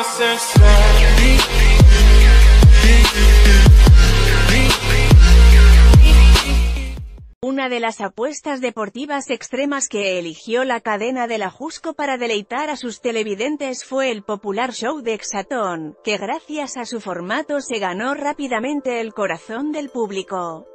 Una de las apuestas deportivas extremas que eligió la cadena de la Jusco para deleitar a sus televidentes fue el popular show de Exatón, que gracias a su formato se ganó rápidamente el corazón del público.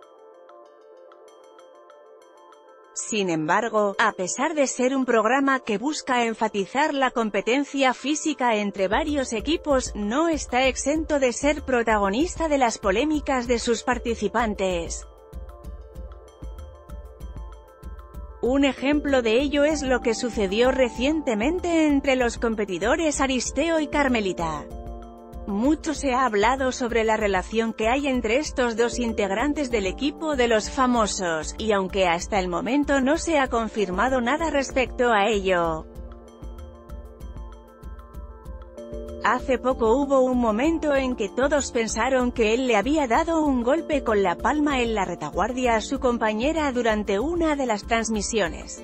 Sin embargo, a pesar de ser un programa que busca enfatizar la competencia física entre varios equipos, no está exento de ser protagonista de las polémicas de sus participantes. Un ejemplo de ello es lo que sucedió recientemente entre los competidores Aristeo y Carmelita. Mucho se ha hablado sobre la relación que hay entre estos dos integrantes del equipo de los famosos, y aunque hasta el momento no se ha confirmado nada respecto a ello. Hace poco hubo un momento en que todos pensaron que él le había dado un golpe con la palma en la retaguardia a su compañera durante una de las transmisiones.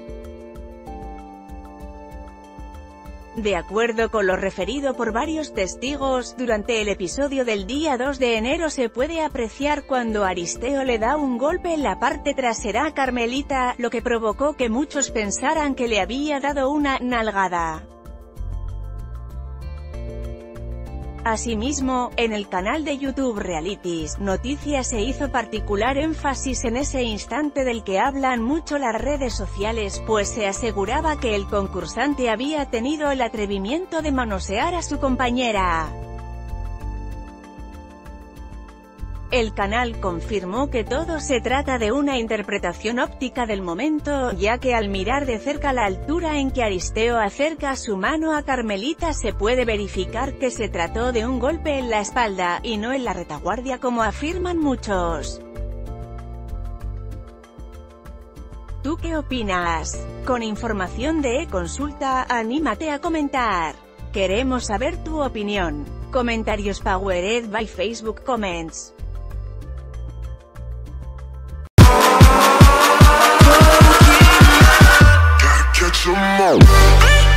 De acuerdo con lo referido por varios testigos, durante el episodio del día 2 de enero se puede apreciar cuando Aristeo le da un golpe en la parte trasera a Carmelita, lo que provocó que muchos pensaran que le había dado una nalgada. Asimismo, en el canal de YouTube Realities Noticias se hizo particular énfasis en ese instante del que hablan mucho las redes sociales, pues se aseguraba que el concursante había tenido el atrevimiento de manosear a su compañera. El canal confirmó que todo se trata de una interpretación óptica del momento, ya que al mirar de cerca la altura en que Aristeo acerca su mano a Carmelita se puede verificar que se trató de un golpe en la espalda, y no en la retaguardia como afirman muchos. ¿Tú qué opinas? Con información de eConsulta, anímate a comentar. Queremos saber tu opinión. Comentarios powered by Facebook Comments. Catch 'em all.